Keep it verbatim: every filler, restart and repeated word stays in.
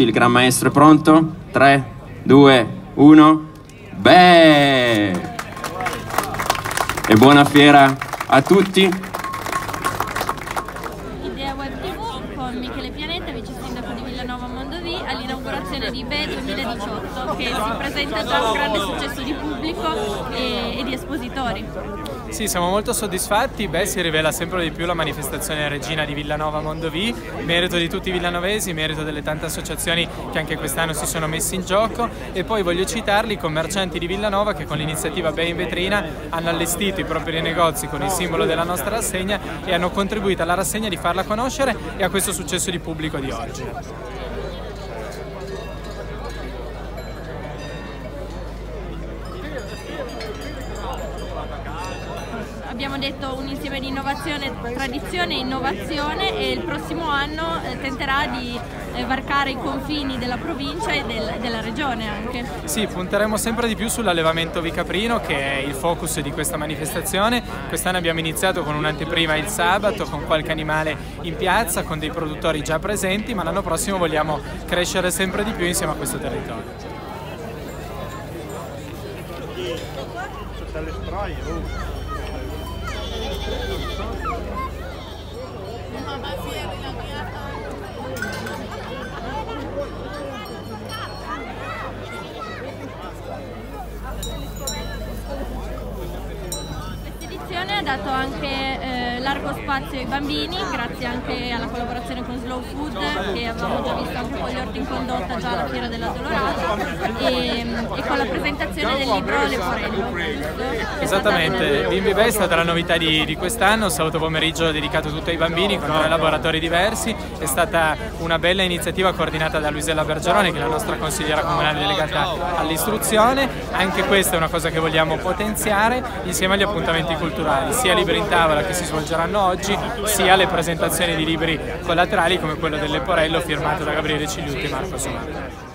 Sì, il Gran Maestro è pronto? tre, due, uno. Beh! E buona fiera a tutti. Idea Web tivù con Michele Pianeta, vice sindaco di Villanova Mondovì, all'inaugurazione di BE duemiladiciotto, che si presenta già un grande successo di pubblico e, e di espositori. Sì, siamo molto soddisfatti. BE si rivela sempre di più la manifestazione regina di Villanova Mondovì, merito di tutti i villanovesi, merito delle tante associazioni che anche quest'anno si sono messi in gioco, e poi voglio citarli i commercianti di Villanova che con l'iniziativa BE in vetrina hanno allestito i propri negozi con il simbolo della nostra rassegna e hanno contribuito alla rassegna di farla conoscere e a questo successo di pubblico di oggi. Abbiamo detto un insieme di innovazione, tradizione e innovazione, e il prossimo anno eh, tenterà di eh, varcare i confini della provincia e del, della regione anche. Sì, punteremo sempre di più sull'allevamento vicaprino, che è il focus di questa manifestazione. Quest'anno abbiamo iniziato con un'anteprima il sabato, con qualche animale in piazza, con dei produttori già presenti, ma l'anno prossimo vogliamo crescere sempre di più insieme a questo territorio. L'edizione ha dato anche eh, largo spazio ai bambini, grazie anche alla collaborazione con Slow Food, che avevamo già visto anche con gli orti in condotta già alla Fiera dell'Addolorata, e, e con la presentazione del libro Leporello. Esattamente, Bimbi BE è stata la novità di, di quest'anno, sabato pomeriggio dedicato tutto ai bambini con tre laboratori diversi. È stata una bella iniziativa coordinata da Luisella Bergeroni, che è la nostra consigliera comunale delegata all'istruzione. Anche questa è una cosa che vogliamo potenziare insieme agli appuntamenti culturali, sia libri in tavola che si svolgeranno oggi, sia le presentazioni di libri collaterali come quello del Leporello firmato da Gabriele Cigliuti e Marco Somaro.